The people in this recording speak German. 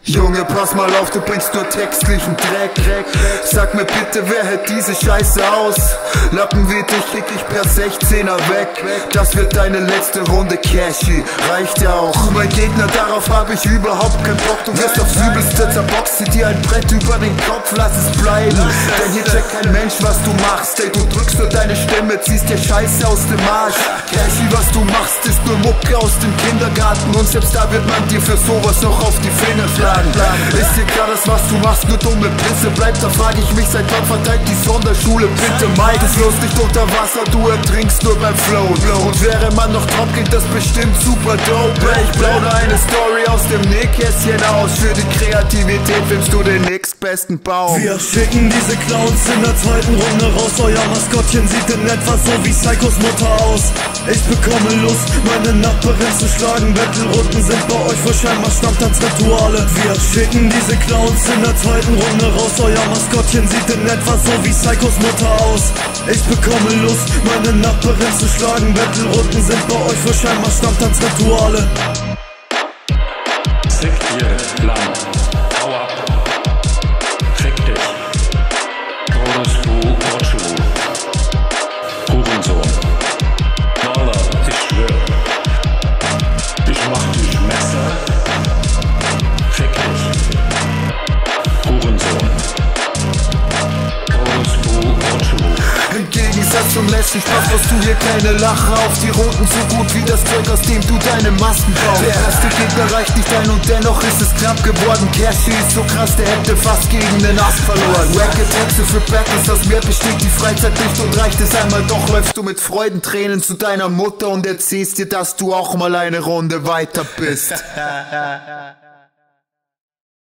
Junge, pass mal auf, du bringst nur textlichen Dreck. Sag mir bitte, wer hält diese Scheiße aus? Lappen wie dich kick ich per 16er weg. Das wird deine letzte Runde, Cashy, reicht ja auch. Du mein Gegner, darauf hab ich überhaupt keinen Bock. Du wirst aufs Übelste zerboxt, zieh dir ein Brett über den Kopf, lass es bleiben. Denn hier checkt kein Mensch, was du machst. Ey, du drückst nur deine Stimme, ziehst dir Scheiße aus dem Arsch. Cashy, was du machst, ist nur Mucke aus dem Kindergarten. Und selbst da wird man dir für sowas noch auf die Finger schlagen. Ist dir klar, dass was du machst nur dumme Pisse bleibt? Da frag ich mich, seit wann verteilt die Sonderschule bitte Mike? Es los nicht unter Wasser, du ertrinkst nur beim Flow. Und wäre man noch top, klingt das bestimmt super dope. Ich plaudere eine Story aus dem Nähkästchen aus. Für die Kreativität filmst du den nächstbesten Baum. Wir schicken diese Clowns in der zweiten Runde raus. Euer Maskottchen sieht in etwa so wie Psychos Mutter aus. Ich bekomme Lust, meine Nachbarin zu schlagen. Battle-Runden sind bei euch wohl scheinbar Stammtanzrituale. Wir schicken diese Clowns in der zweiten Runde raus. Euer Maskottchen sieht in etwa so wie Psychos Mutter aus. Ich bekomme Lust, meine Nachbarin zu schlagen. Battle-Runden sind bei euch wohl scheinbar Stammtanzrituale. Fick dir lang, hau ab, fick dich, Todesbuh, Otschu, Hurensohn, Mörder, ich schwör, ich mach dich Messer, fick dich, Hurensohn, Todesbuh, Otschu. Im Gegensatz zum letzten Spaß brauchst du hier keine Lache auf die Runden so gut wie das Zeug, aus dem du deine Masken baust. Der erste Gegner reicht nicht ein und dennoch ist es knapp geworden. Cashy ist so krass, der hätte fast gegen den Ast verloren. Wacke Texte für Battles, aus mir besteht die Freizeit nicht und reicht es einmal doch, läufst du mit Freudentränen zu deiner Mutter und erzählst dir, dass du auch mal eine Runde weiter bist.